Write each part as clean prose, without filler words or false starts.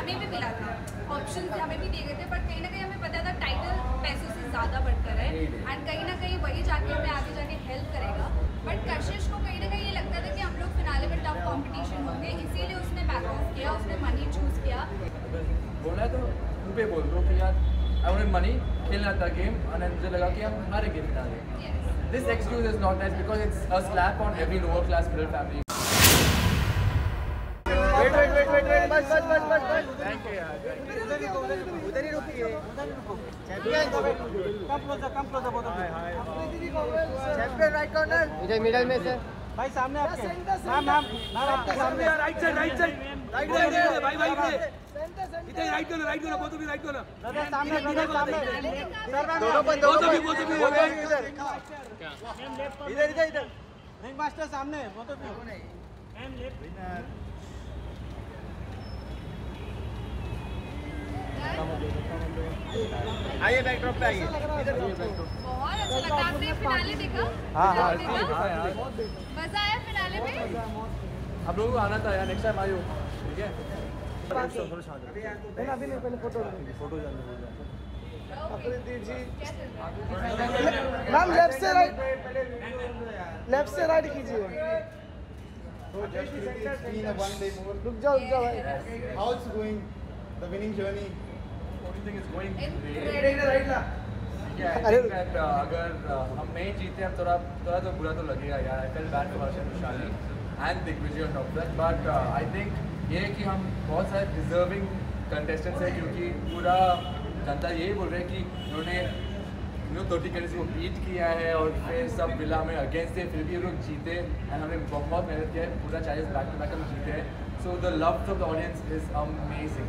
हमें भी मिला था, ऑप्शन हमें भी दिए गए थे, बट कहीं ना कहीं हमें पता था टाइटल पैसों से ज़्यादा बढ़कर है एंड कहीं ना कहीं वही जाके हमें आगे जाके हेल्प करेगा। बट कशिश को कहीं ना कहीं ये लगता था कि हम लोग फिनाले में टफ कंपटीशन होंगे, इसीलिए उसने बैक ऑफ किया, उसने मनी चूज़ किया। बोलना है तो मुँह पे बोल दो कि यार आई वांटेड मनी, खेलना था गेम और मुझे लगा कि हम हारेंगे finale. This excuse is not nice because it's a slap on every lower class middle family. Wait, बस थैंक यू यार, उधर ही रुकिए। कम क्लोज बोलो। चैंपियन राइट कॉर्नर, इधर मिडिल में सर भाई, सामने आपके मैम आपके सामने यार, राइट साइड भाई इधर राइट कॉर्नर बोलो भी, राइट कॉर्नर सामने सर इधर रिंग मास्टर सामने बोलो भी मैम लेफ्ट। आइए बैकड्रॉप पे आइए, बहुत अच्छा लगा। आपने फिनाले देखा? हाँ मजा आया फिनाले में? आप लोगों को आना था यार, नेक्स्ट टाइम आइयो, ठीक है? अभी नहीं, पहले फोटो मैम लेफ्ट से राइट कीजिए। रुक जाओ भाई। How it's going? The winning journey. Everything is going great. अगर हम नहीं जीते हम थोड़ा तो बुरा तो लगेगा यार। I feel bad for Vaishali and Digvijay on top that, but I think ये है कि हम बहुत सारे डिजर्विंग कंटेस्टेंट्स हैं, क्योंकि पूरा जनता यही बोल रहे हैं कि उन्होंने 30 कंट्रीज को बीट किया है और फिर सब विला में अगेंस्ट थे, फिर भी लोग जीते एंड हमने बहुत मेहनत किया है, पूरा चैलेंज बैक टू बैक हम जीते हैं। So the love of the audience is amazing.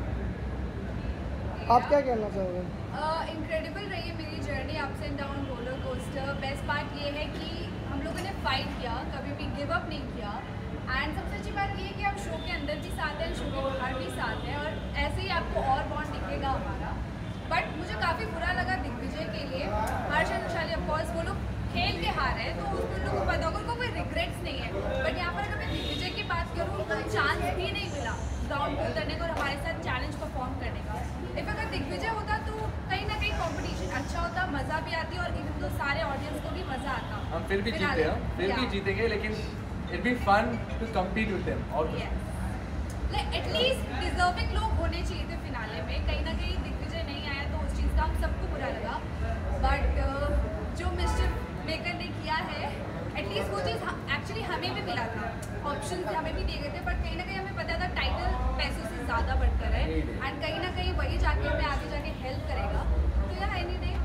आप क्या कहना चाहोगे? इनक्रेडिबल रही है मेरी journey, ups and down, roller coaster. Best part ये है कि हम लोगों ने फाइट किया, कभी भी गिव अप नहीं किया एंड सबसे अच्छी बात ये है कि हम शो के अंदर भी साथ हैं, शो के बाहर भी साथ हैं और ऐसे ही आपको और बॉन्ड दिखेगा हमारा। बट मुझे काफ़ी बुरा लगा दिग्विजय के लिए। हर्ष और वैशाली ऑफकोर्स वो लोग खेल के हार है तो उन लोगों को पता होगा, उनको कोई रिग्रेट्स नहीं है। बट यहाँ पर अगर मैं दिग्विजय की बात करूँ तो चांस भी नहीं मिला ग्राउंड पर उतरने को और हमारे साथ चैलेंज परफॉर्म करने का। इफ अगर दिग्विजय होता तो कहीं ना कहीं कंपटीशन अच्छा होता, मज़ा भी आती और इवन तो सारे ऑडियंस को भी मज़ा आता। हम फिर भी जीते हैं, फिर भी जीतेंगे, लेकिन it be fun to compete with them. और एटलीस्ट डिजर्विंग लोग होने चाहिए थे फिनाले में। कहीं ना कहीं दिग्विजय नहीं आया तो उस चीज़ का हम सबको बुरा लगा, बट जो मिस्टर मेकर ने किया है एटलीस्ट वो चीज़ एक्चुअली हमें भी मिला था, ऑप्शन हमें भी दिए गए थे, बट कहीं ना कहीं हमें पता था टाइटल पैसों से ज़्यादा बढ़कर है एंड कहीं ना कहीं वही जाके हमें आगे जाके हेल्प करेगा। तो यार any day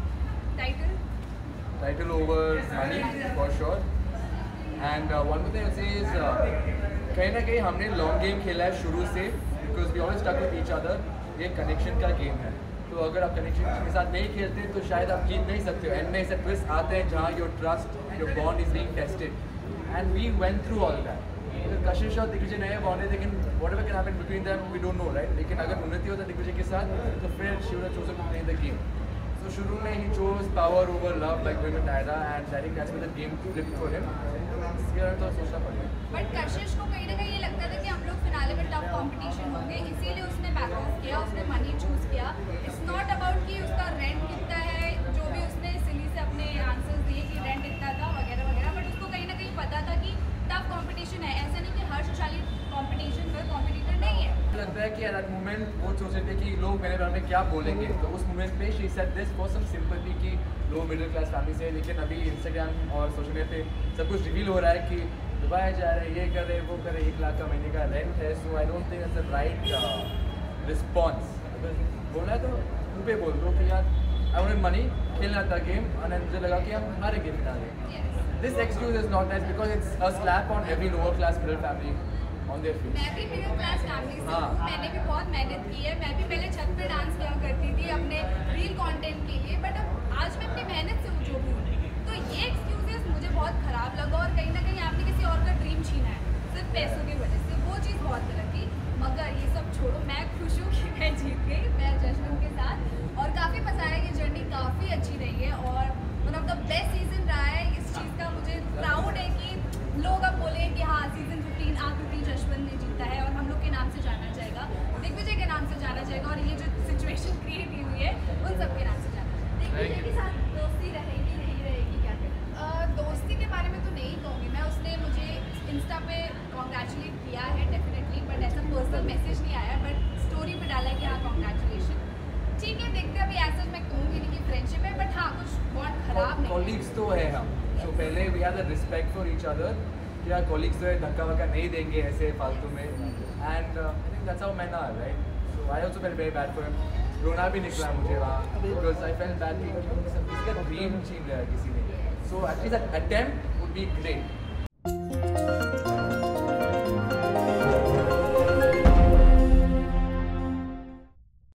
title over money for sure. And one more thing is कहीं ना कहीं हमने लॉन्ग गेम खेला है शुरू से, because we always stuck with each other. ये कनेक्शन का गेम है, तो अगर आप कनेक्शन के साथ नहीं खेलते तो शायद आप जीत नहीं सकते हो। एंड में ऐसे ट्विस्ट आते हैं जहाँ your trust, your bond is being tested and we went through all that. Kashish और दिग्विजय नए बॉन्ड है, लेकिन whatever can happen between them we don't know, right? लेकिन अगर उन्नति होता दिग्विजय के साथ तो फिर she would have chosen to play the game. So शुरू में he chose power over love like women Naira and I think that's where the game flipped for him. इसके बारे में तो सोचना पड़ेगा। बट कशिश को कहीं ना कहीं ये लगता था कि हम लोग फिनाले में टफ कंपटीशन होंगे, इसीलिए उसने बैक ऑफ किया, उसने मनी चूज किया। इट्स नॉट अबाउट कि उसका रेंट कितना है, जो भी उसने सिली से अपने आंसर्स दिए कि रेंट इतना था वगैरह वगैरह, बट उसको कहीं ना कहीं पता था कि टफ कंपटीशन है। ऐसा नहीं कि हर्ष वैशाली कंपटीशन में कॉम्पिटिटर नहीं है। लगता है कि एट दैट मोमेंट वो सोच रहे थे कि लोग मेरे बारे में क्या बोलेंगे, तो उस मोमेंट पे she said this for some sympathy की लो मिडिल क्लास फैमिली से। लेकिन अभी इंस्टाग्राम और सोशल मीडिया पे सब कुछ रिवील हो रहा है कि दुबई जा रहे हैं, ये कर रहे हैं, वो कर रहे हैं, 1 लाख का महीने का रेंट है। So I don't think it's the right response. बोलना है तो मुँह पे बोल दो कि यार आई वांटेड मनी, खेलना था गेम और मुझे लगा कि हम हारेंगे finale. This excuse is not nice because it's a slap on every lower class middle family on their face. मैं भी मिडिल क्लास फैमिली से हूँ, मैंने भी बहुत मेहनत की है। मैं भी पहले छत पे डांस किया करती थी अपने रील कंटेंट के लिए, बट अब आज मैं अपनी मेहनत से जो भी हूँ, तो ये एक्सक्यूजेस मुझे बहुत ख़राब लगा और कहीं ना कहीं आपने किसी और का ड्रीम छीना है सिर्फ पैसों की वजह से, वो चीज़ बहुत गलत थी। मगर ये सब छोड़ो, मैं खुश हूँ कि मैं जीत गई, मैं जश्न के साथ, और काफ़ी मज़ा आया। ये जर्नी काफ़ी अच्छी रही है और one of the best season रहा है। इस चीज़ का मुझे प्राउड है कि लोग अब बोले कि हाँ सीजन 15 जशवंत ने जीता है और हम लोग के नाम से जाना जाएगा, दिग्विजय के नाम से जाना कोई मैसेज नहीं आया, बट स्टोरी पे डाला है कि हाँ कॉन्ग्रेचुलेशन। ठीक है, देखते हैं अभी ऐसा मैं कहूँगी नहीं कि फ्रेंडशिप है, बट हाँ कुछ बहुत खराब नहीं। कॉलीग्स तो है हम, तो पहले we have the respect for each other कि यार कॉलीग्स तो है, धक्का वक्का नहीं देंगे ऐसे फालतू में, and I think that's how man are, right? So I also felt very bad for him, रोना भी निकला मुझे वहाँ, बिकॉज आई फेल्ट बैड कि किसी का ड्रीम छीन लिया किसी ने, so at least attempt would be great.